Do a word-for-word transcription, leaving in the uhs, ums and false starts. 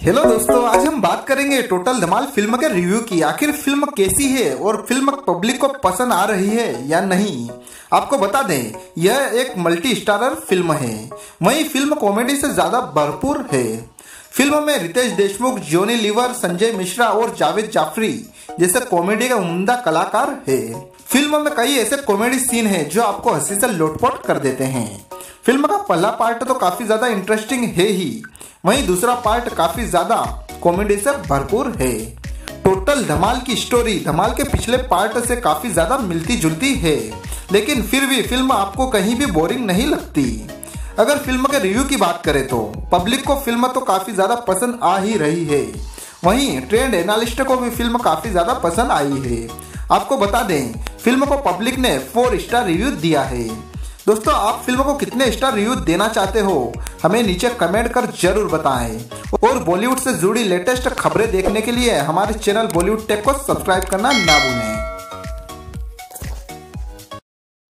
Hello दोस्तों, आज हम बात करेंगे टोटल धमाल फिल्म के रिव्यू की। आखिर फिल्म कैसी है और फिल्म पब्लिक को पसंद आ रही है या नहीं। आपको बता दें, यह एक मल्टी स्टारर फिल्म है। वहीं फिल्म कॉमेडी से ज्यादा भरपूर है। फिल्म में रितेश देशमुख, जॉनी लीवर, संजय मिश्रा और जावेद जाफरी जैसे कॉमेडी का उम्दा कलाकार है। फिल्म में कई ऐसे कॉमेडी सीन हैं जो आपको हंसी से लोटपोट कर देते हैं। फिल्म का पहला पार्ट तो काफी ज्यादा इंटरेस्टिंग है ही, वहीं दूसरा पार्ट काफी ज्यादा कॉमेडी से भरपूर है। टोटल धमाल की स्टोरी धमाल के पिछले पार्ट से काफी ज्यादा मिलती जुलती है, लेकिन फिर भी फिल्म आपको कहीं भी बोरिंग नहीं लगती। अगर फिल्म के रिव्यू की बात करें तो पब्लिक को फिल्म तो काफी ज्यादा पसंद आ ही रही है, वहीं ट्रेंड एनालिस्ट को भी फिल्म काफी ज्यादा पसंद आई है। आपको बता दें, फिल्म को पब्लिक ने फोर स्टार रिव्यू दिया है। दोस्तों, आप फिल्म को कितने स्टार रिव्यू देना चाहते हो हमें नीचे कमेंट कर जरूर बताएं। और बॉलीवुड से जुड़ी लेटेस्ट खबरें देखने के लिए हमारे चैनल बॉलीवुड टेक को सब्सक्राइब करना ना भूलें।